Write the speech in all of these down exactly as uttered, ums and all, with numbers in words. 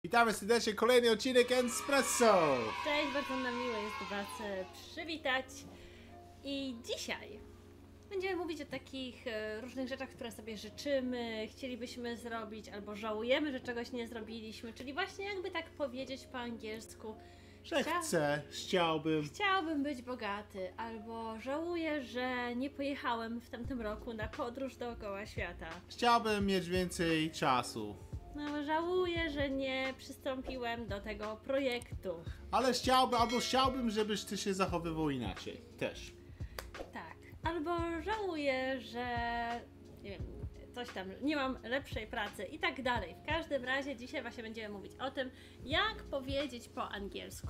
Witamy serdecznie, kolejny odcinek Espresso! Cześć, bardzo nam miło jest Was przywitać. I dzisiaj będziemy mówić o takich e, różnych rzeczach, które sobie życzymy, chcielibyśmy zrobić, albo żałujemy, że czegoś nie zrobiliśmy. Czyli właśnie jakby tak powiedzieć po angielsku, Że chcia- chcę, chciałbym. chciałbym być bogaty, albo żałuję, że nie pojechałem w tamtym roku na podróż dookoła świata. Chciałbym mieć więcej czasu. No, żałuję, że nie przystąpiłem do tego projektu. Ale chciałbym, albo chciałbym, żebyś ty się zachowywał inaczej. Też. Tak, albo żałuję, że nie wiem, coś tam, nie mam lepszej pracy i tak dalej. W każdym razie dzisiaj właśnie będziemy mówić o tym, jak powiedzieć po angielsku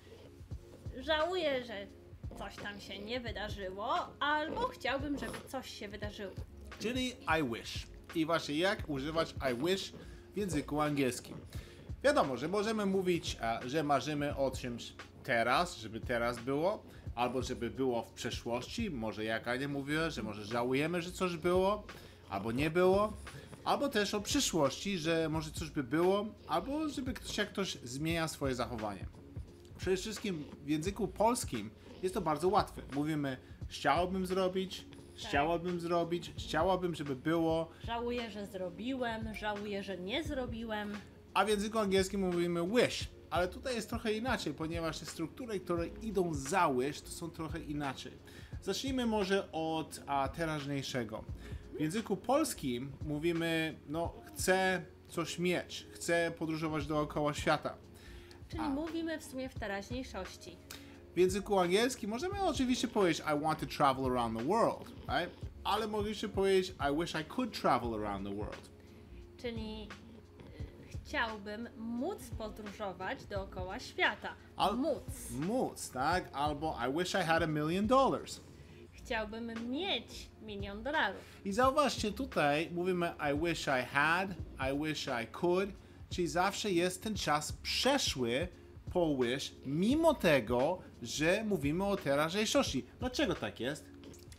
żałuję, że coś tam się nie wydarzyło, albo chciałbym, żeby coś się wydarzyło. Czyli I wish. I właśnie jak używać I wish w języku angielskim. Wiadomo, że możemy mówić, e, że marzymy o czymś teraz, żeby teraz było, albo żeby było w przeszłości. Może jak Ania mówiła, że może żałujemy, że coś było, albo nie było. Albo też o przyszłości, że może coś by było, albo żeby ktoś, jak ktoś zmienia swoje zachowanie. Przede wszystkim w języku polskim jest to bardzo łatwe. Mówimy chciałbym zrobić, chciałabym zrobić, chciałabym, żeby było, Żałuję, że zrobiłem, żałuję, że nie zrobiłem. a w języku angielskim mówimy wish. Ale tutaj jest trochę inaczej, ponieważ te struktury, które idą za wish, to są trochę inaczej. Zacznijmy może od a, teraźniejszego. W języku polskim mówimy, no chcę coś mieć, chcę podróżować dookoła świata. Czyli mówimy w sumie w teraźniejszości. W języku angielskim możemy oczywiście powiedzieć I want to travel around the world, right? Ale mogliście powiedzieć I wish I could travel around the world. Czyli y, chciałbym móc podróżować dookoła świata. Al- Móc. Móc, tak? Albo I wish I had a million dollars. Chciałbym mieć milion dolarów. I zauważcie, tutaj mówimy I wish I had, I wish I could, czyli zawsze jest ten czas przeszły po wish, mimo tego, że mówimy o teraźniejszości. Dlaczego tak jest?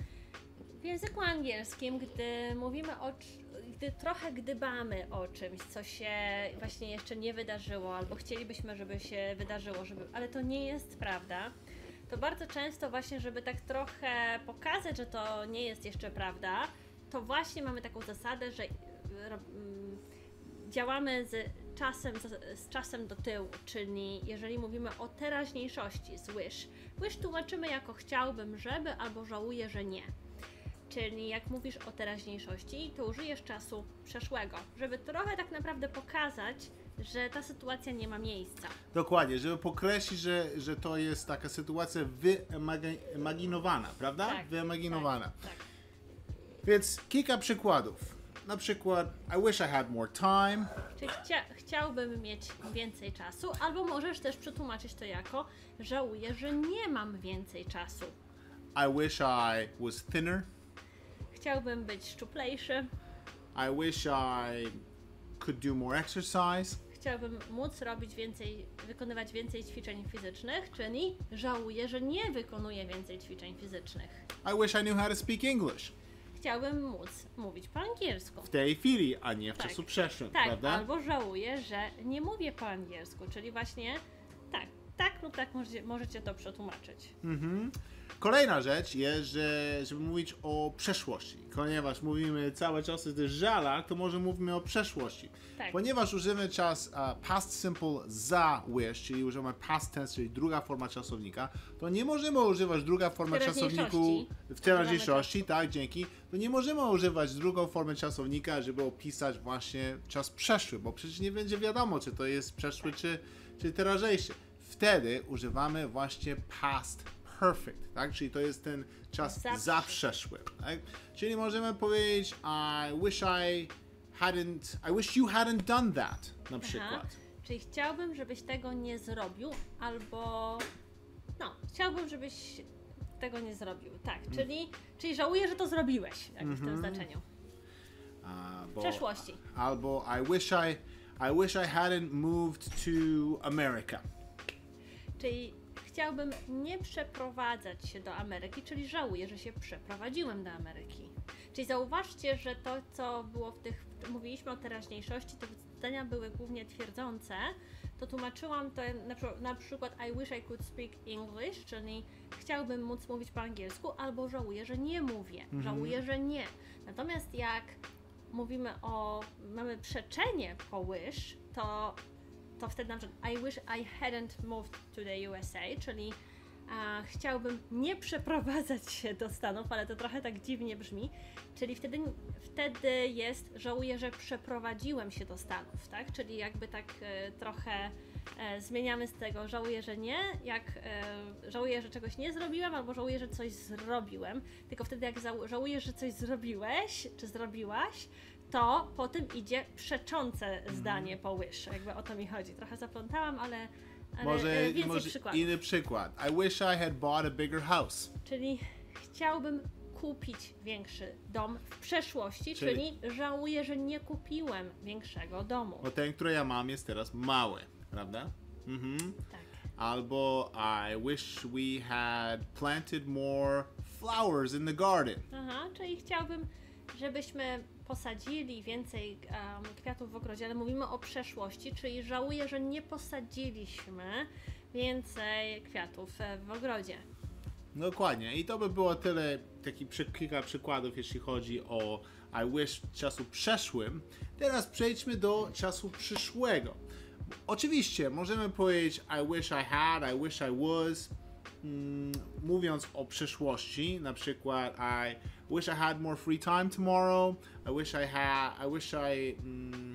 W języku angielskim, gdy mówimy o, cz- gdy trochę gdybamy o czymś, co się właśnie jeszcze nie wydarzyło, albo chcielibyśmy, żeby się wydarzyło, żeby, ale to nie jest prawda, to bardzo często właśnie, żeby tak trochę pokazać, że to nie jest jeszcze prawda, to właśnie mamy taką zasadę, że y, ro- mm, działamy z czasem, z, z czasem do tyłu, czyli jeżeli mówimy o teraźniejszości z wish, wish tłumaczymy jako chciałbym, żeby, albo żałuję, że nie. Czyli jak mówisz o teraźniejszości, to użyjesz czasu przeszłego, żeby trochę tak naprawdę pokazać, że ta sytuacja nie ma miejsca. Dokładnie, żeby podkreślić, że, że to jest taka sytuacja wyimaginowana, prawda? Tak, Wyimaginowana. Tak, tak. Więc kilka przykładów. Na przykład I wish I had more time. Czyli chcia, chciałbym mieć więcej czasu, albo możesz też przetłumaczyć to jako żałuję, że nie mam więcej czasu. I wish I was thinner. Chciałbym być szczuplejszy. I wish I could do more exercise. Chciałbym móc robić więcej, wykonywać więcej ćwiczeń fizycznych, czyli żałuję, że nie wykonuję więcej ćwiczeń fizycznych. I wish I knew how to speak English. Chciałbym móc mówić po angielsku. W tej chwili, a nie w Tak. czasu przeszłym, Tak, prawda? albo żałuję, że nie mówię po angielsku, czyli właśnie tak, tak lub tak możecie, możecie to przetłumaczyć. Kolejna rzecz jest, że żeby mówić o przeszłości. Ponieważ mówimy cały czas o tych żalach, to może mówimy o przeszłości. Tak. Ponieważ używamy czas uh, past simple za wish, czyli używamy past tense, czyli druga forma czasownika, to nie możemy używać druga forma teraźniejszości. czasowniku w teraźniejszości, Używamy tak, dzięki. To nie możemy używać drugą formę czasownika, żeby opisać właśnie czas przeszły, bo przecież nie będzie wiadomo, czy to jest przeszły, czy, czy teraźniejszy. Wtedy używamy właśnie past perfect, tak? Czyli to jest ten czas Za za przeszły, tak? Czyli możemy powiedzieć I wish I hadn't, I wish you hadn't done that, na przykład. Czyli chciałbym, żebyś tego nie zrobił, albo no, chciałbym, żebyś tego nie zrobił. Tak, czyli, czyli żałuję, że to zrobiłeś, jak w tym znaczeniu. A, bo, W przeszłości. Albo I wish I, I wish I hadn't moved to America. Czyli chciałbym nie przeprowadzać się do Ameryki, czyli żałuję, że się przeprowadziłem do Ameryki. Czyli zauważcie, że to, co było w tych mówiliśmy o teraźniejszości, to zdania były głównie twierdzące, to tłumaczyłam to na, przy- na przykład I wish I could speak English, czyli chciałbym móc mówić po angielsku, albo żałuję, że nie mówię, żałuję, że nie. Natomiast jak mówimy o, mamy przeczenie po wish, to, to wtedy na przykład I wish I hadn't moved to the U S A, czyli a, chciałbym nie przeprowadzać się do Stanów, ale to trochę tak dziwnie brzmi, czyli wtedy, wtedy jest żałuję, że przeprowadziłem się do Stanów, tak? Czyli jakby tak e, trochę e, zmieniamy z tego żałuję, że nie, jak e, żałuję, że czegoś nie zrobiłem, albo żałuję, że coś zrobiłem, tylko wtedy jak żał- żałujesz, że coś zrobiłeś, czy zrobiłaś, to potem idzie przeczące zdanie po wish, jakby o to mi chodzi. Trochę zaplątałam, ale, ale Może, e, więcej może przykładów. inny przykład. I wish I had bought a bigger house. Czyli chciałbym kupić większy dom w przeszłości, Czyli- czyli, żałuję, że nie kupiłem większego domu. Bo ten, który ja mam, jest teraz mały, prawda? Mhm. Tak. Albo I wish we had planted more flowers in the garden. Aha, czyli chciałbym, żebyśmy posadzili więcej um, kwiatów w ogrodzie, ale mówimy o przeszłości, czyli żałuję, że nie posadziliśmy więcej kwiatów e, w ogrodzie. Dokładnie. I to by było tyle, taki przy, kilka przykładów, jeśli chodzi o I wish w czasu przeszłym. Teraz przejdźmy do czasu przyszłego. Oczywiście możemy powiedzieć I wish I had, I wish I was. Mm, mówiąc o przyszłości, na przykład I wish I had more free time tomorrow. I wish I had, I wish I, mm,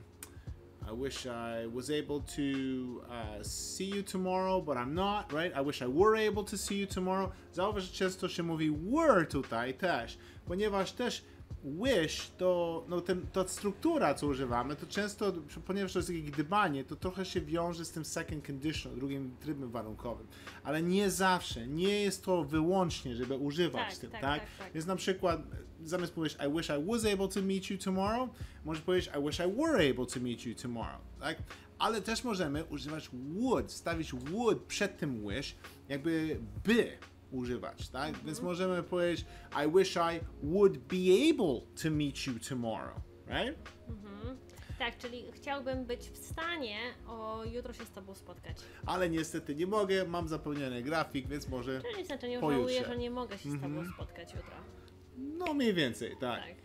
I wish I was able to uh, see you tomorrow, but I'm not, right? I wish I were able to see you tomorrow. Zauważ, że często się mówi were tutaj też, ponieważ też wish to, no ten, ta struktura, co używamy, to często, ponieważ to jest takie gdybanie, to trochę się wiąże z tym second conditional, drugim trybem warunkowym, ale nie zawsze, nie jest to wyłącznie, żeby używać Tak, tym, tak, tak, tak, tak. Więc na przykład, zamiast powiedzieć I wish I was able to meet you tomorrow, możesz powiedzieć I wish I were able to meet you tomorrow, tak? Ale też możemy używać would, stawić would przed tym wish, jakby by używać, tak? Mhm. Więc możemy powiedzieć I wish I would be able to meet you tomorrow, right? Mhm. Tak, czyli chciałbym być w stanie o jutro się z Tobą spotkać. Ale niestety nie mogę, mam zapełniony grafik, więc może Czyli w znaczeniu Pojutrze. żałuję, że nie mogę się z Tobą spotkać jutro. no mniej więcej, tak. Tak.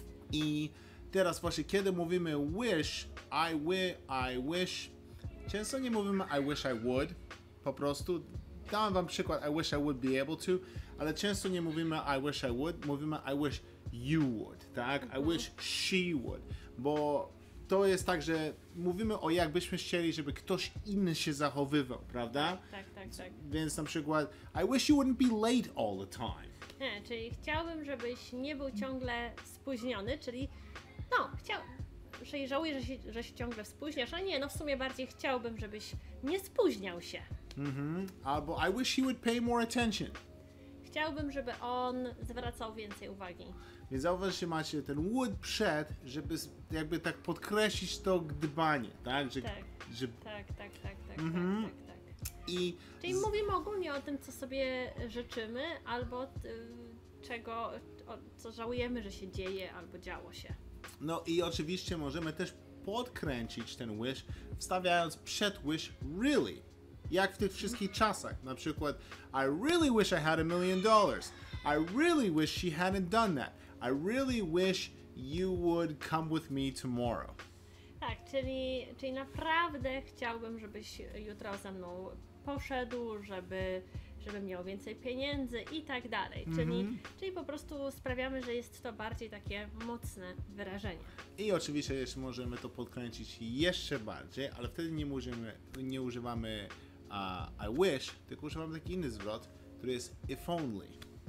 I teraz właśnie kiedy mówimy wish, I wi I wish, często nie mówimy I wish I would, po prostu dałem wam przykład I wish I would be able to, ale często nie mówimy I wish I would, mówimy I wish you would, tak? I wish she would, bo to jest tak, że mówimy o jakbyśmy chcieli, żeby ktoś inny się zachowywał, prawda? Tak, tak, tak. Więc na przykład I wish you wouldn't be late all the time. Nie, czyli chciałbym, żebyś nie był ciągle spóźniony, czyli no, chciał, czyli żałuję, że się, że się ciągle spóźniasz, ale nie, no w sumie bardziej chciałbym, żebyś nie spóźniał się. Mhm. Albo I wish he would pay more attention. Chciałbym, żeby on zwracał więcej uwagi. Więc zauważ, że macie ten would przed, żeby s- jakby tak podkreślić to gdybanie, tak? Że, Tak. że Tak, tak, tak, tak, Mhm. tak, tak, tak. i Czyli z- mówimy ogólnie o tym, co sobie życzymy, albo y, czego, o, co żałujemy, że się dzieje, albo działo się. no i oczywiście możemy też podkręcić ten wish, wstawiając przed wish really. Jak w tych wszystkich czasach. Na przykład I really wish I had a million dollars. I really wish she hadn't done that. I really wish you would come with me tomorrow. Tak, czyli, czyli naprawdę chciałbym, żebyś jutro ze mną poszedł, żeby, żebym miał więcej pieniędzy i tak dalej. Czyli, czyli po prostu sprawiamy, że jest to bardziej takie mocne wyrażenie. I oczywiście jeszcze możemy to podkręcić jeszcze bardziej, ale wtedy nie, możemy, nie używamy uh, I wish, tylko używamy taki inny zwrot, który jest if only.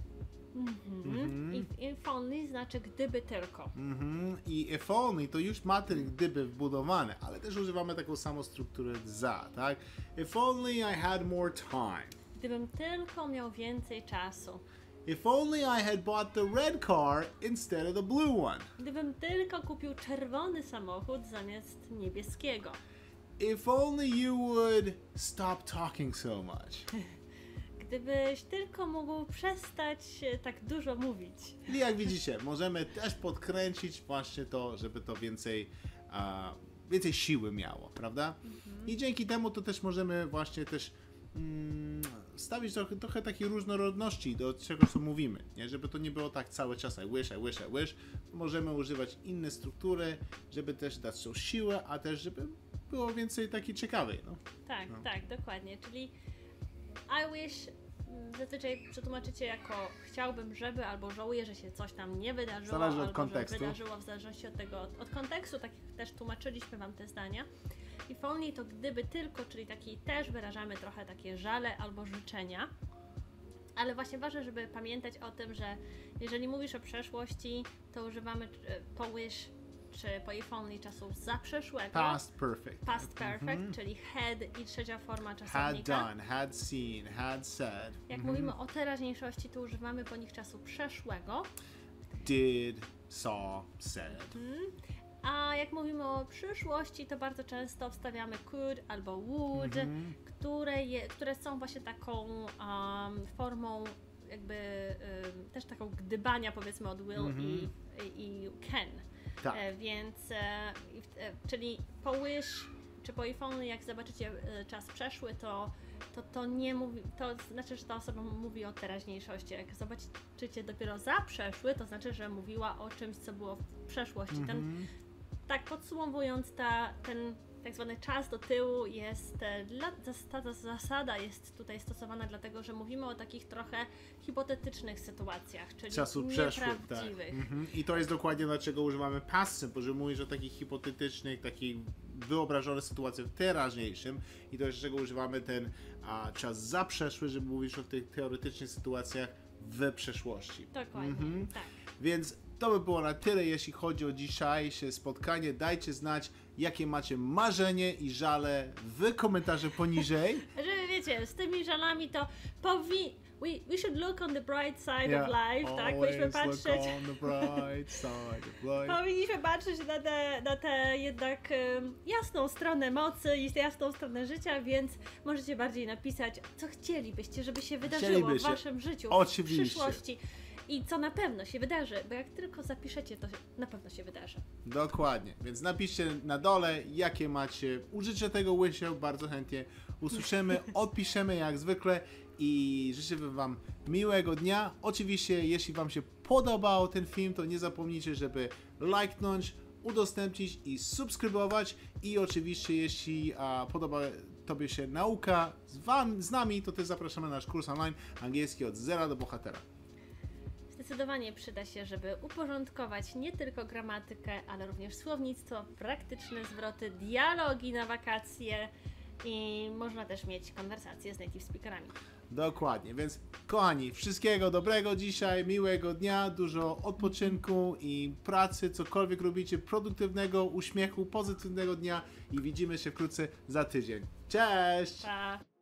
Mhm. If, if only znaczy gdyby tylko. Mhm. I if only to już ma ten gdyby wbudowane, ale też używamy taką samą strukturę za, tak? If only I had more time. Gdybym tylko miał więcej czasu. If only I had bought the red car instead of the blue one. Gdybym tylko kupił czerwony samochód zamiast niebieskiego. If only you would stop talking so much. gdybyś tylko mógł przestać e, tak dużo mówić. I jak widzicie, możemy też podkręcić właśnie to, żeby to więcej, a, więcej siły miało, prawda? Mhm. I dzięki temu to też możemy właśnie też mm, stawić trochę, trochę takiej różnorodności do czego co mówimy, nie? Żeby to nie było tak cały czas I wish, I wish, I wish. Możemy używać inne struktury, żeby też dać tą siłę, a też żeby było więcej takiej ciekawej, no. Tak, No. tak, dokładnie. Czyli I wish mm, zazwyczaj przetłumaczycie jako chciałbym, żeby, albo żałuję, że się coś tam nie wydarzyło, Zależy od albo kontekstu. że wydarzyło w zależności od tego, od, od kontekstu, tak jak też tłumaczyliśmy wam te zdania. If only to gdyby tylko, czyli taki też wyrażamy trochę takie żale albo życzenia. Ale właśnie ważne, żeby pamiętać o tym, że jeżeli mówisz o przeszłości, to używamy e, po wish czy po if only czasów zaprzeszłego. Past perfect. Past perfect, Mhm. czyli had i trzecia forma Had czasownika. done, had seen, had said. Jak Mhm. mówimy o teraźniejszości, to używamy po nich czasu przeszłego. Did, saw, said. A jak mówimy o przyszłości, to bardzo często wstawiamy could albo would, Mhm. które, je, które są właśnie taką um, formą jakby um, też taką gdybania powiedzmy od will Mhm. i, i, i can. Tak. E, więc, e, i w- e, czyli po wish czy po if only, jak zobaczycie e, czas przeszły, to, to to nie mówi, to znaczy, że ta osoba mówi o teraźniejszości. Jak zobaczycie dopiero za przeszły, to znaczy, że mówiła o czymś, co było w przeszłości. Ten, Mhm. tak podsumowując, ta, ten tak zwany czas do tyłu jest, e, dla, zas- ta zas- zasada jest tutaj stosowana dlatego, że mówimy o takich trochę hipotetycznych sytuacjach, czyli Czasu przeszłych, tak. nieprawdziwych. Mhm. I to jest dokładnie dlaczego używamy past simple, że mówisz o takich hipotetycznych, takich wyobrażonych sytuacjach w teraźniejszym i to jest dlaczego używamy ten a, czas zaprzeszły, żeby mówić o tych teoretycznych sytuacjach w przeszłości. Dokładnie, Mhm. tak. Więc to by było na tyle, jeśli chodzi o dzisiejsze spotkanie. Dajcie znać, jakie macie marzenie i żale w komentarzu poniżej. Że wiecie, z tymi żalami to powi... We, we should look on the bright side of life, tak? Powinniśmy Always look patrzeć... on the bright side of life. Powinniśmy patrzeć na tę na te jednak em, jasną stronę mocy i jasną stronę życia, więc możecie bardziej napisać, co chcielibyście, żeby się wydarzyło w Chcielibyście. waszym życiu, Oczywiście. w przyszłości i co na pewno się wydarzy, bo jak tylko zapiszecie, to się- na pewno się wydarzy. Dokładnie, więc napiszcie na dole, jakie macie użycie tego łysia, bardzo chętnie usłyszymy, odpiszemy jak zwykle i życzymy wam miłego dnia. Oczywiście, jeśli wam się podobał ten film, to nie zapomnijcie, żeby lajknąć, udostępnić i subskrybować i oczywiście, jeśli a, podoba tobie się nauka z, wam, z nami, to też zapraszamy na nasz kurs online angielski od zera do bohatera. Zdecydowanie przyda się, żeby uporządkować nie tylko gramatykę, ale również słownictwo, praktyczne zwroty, dialogi na wakacje i można też mieć konwersacje z native speakerami. Dokładnie, więc kochani, wszystkiego dobrego dzisiaj, miłego dnia, dużo odpoczynku i pracy, cokolwiek robicie, produktywnego, uśmiechu, pozytywnego dnia i widzimy się wkrótce za tydzień. Cześć! Pa!